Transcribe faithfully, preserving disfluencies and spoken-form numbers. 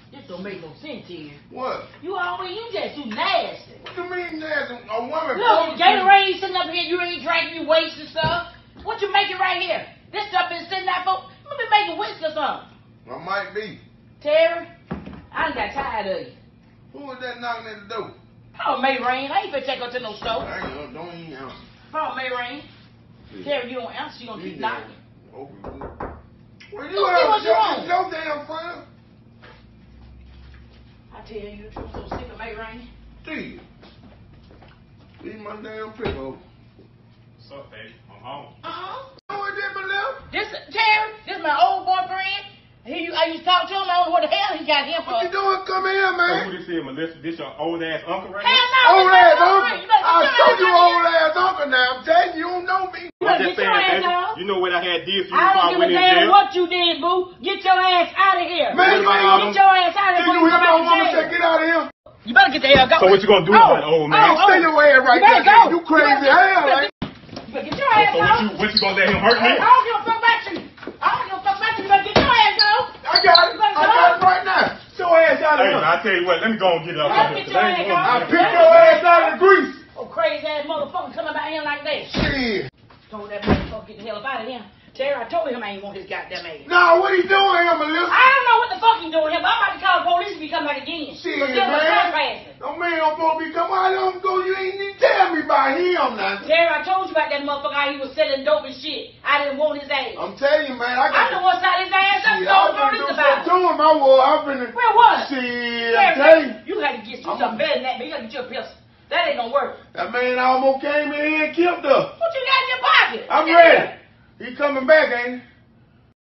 This don't make no sense here. What? You always, you just too nasty. What you mean nasty? A woman. Look, Gatorade sitting up here, you ain't drinking, you wasting stuff. What you making right here? This stuff been sitting out for, you be making whiskey or something. I might be. Terry, I done got tired of you. Who was that knocking at the door? Oh, May Rain, I ain't finna take her to no store. I ain't, don't even answer. Oh, May Rain. Yeah. Terry, you don't answer, you gonna keep knocking. Okay. Well, you Look, have your, your damn friend. I tell you the truth, I'm so sick of May Rain. Steve, leave my damn pick over. What's up, baby? I'm home. Uh-huh. Who is that, Belinda? This, Terry, this my old boyfriend. He, I used to talk to him, I don't know what the hell he got him for. What you doing? Come here, So man. who this is, Melissa? This your old ass uncle right Hell now? no, Old this ass my uncle. friend. You better I get told your you ass out old ass uncle now. I'm telling you, you don't know me. You I'm better just get your saying, ass baby. out. You know what I had did for you I before don't I give a went in damn jail? what you did, boo. Get your ass out of here. Man, you about ain't all Get them- your ass out of Did here. you before hear come my out of woman jail. say get out of here? You better get the hell go. So what you gonna do oh, about it, old man? Oh, Stay your ass right you better there. go. You crazy as hell, man. You better get your ass So what out. you, what you gonna let him hurt I me? don't give a fuck about you. I don't give a fuck about you. You better get your ass out. I got it. I got it right now. Get your ass out of Hey, here. I tell you what, let me go and get it up. Let out me here, get your 'cause I ain't ass gonna out. I do picked this. your ass out of the grease. Oh, crazy ass motherfucker coming about here like that. Shit. Told that motherfucker get the hell up out of here. Terry, I told him I ain't want his goddamn ass. Nah, what he doing here, Melissa? I don't know what the fuck he doing here, but I'm about to call the police if he come back again. Shit, But this was man. trespassing. No man don't supposed to be coming. Why don't go? You ain't even tell me about him now. Terry, I told you about that motherfucker how he was selling dope and shit. I didn't want his ass. I'm telling you, man. I I got know what's out his ass. I Shit, told I'm the finna police do about something it. to him. I will. I'm finna. Where was? Shit, Terry, I'm telling you. you had to get you I'm- something better than that, but you got to get your pistol. That ain't gonna work. That man almost came in here and killed her. What you got in your pocket? I'm Look at ready. He coming back, ain't he?